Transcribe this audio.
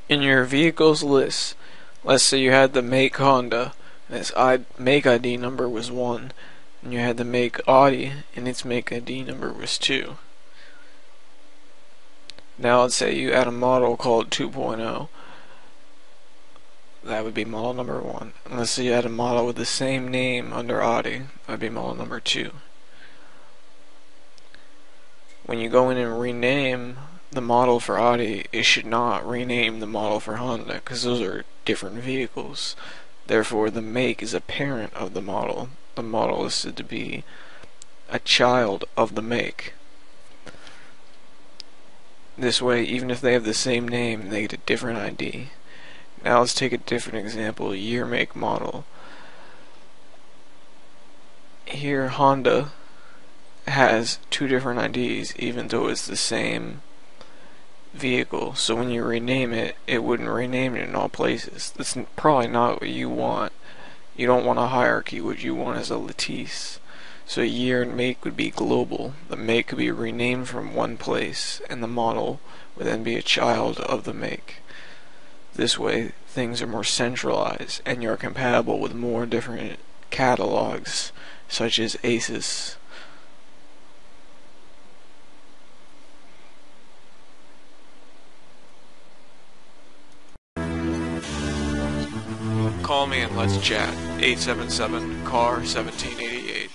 In your vehicles list, let's say you had the make Honda, and its make ID number was 1, and you had the make Audi, and its make ID number was 2. Now let's say you had a model called 2.0, that would be model number 1. And let's say you had a model with the same name under Audi, that would be model number 2. When you go in and rename the model for Audi, it should not rename the model for Honda, because those are different vehicles. Therefore, the make is a parent of the model. The model is said to be a child of the make. This way, even if they have the same name, they get a different ID. Now let's take a different example, year, make, model. Here, Honda has 2 different IDs, even though it's the same vehicle. So when you rename it, it wouldn't rename it in all places. That's probably not what you want. You don't want a hierarchy. What you want is a lattice. So year and make would be global. The make could be renamed from one place, and the model would then be a child of the make. This way, things are more centralized, and you're compatible with more different catalogs, such as ASUS. Call me and let's chat. 877-CAR-1788.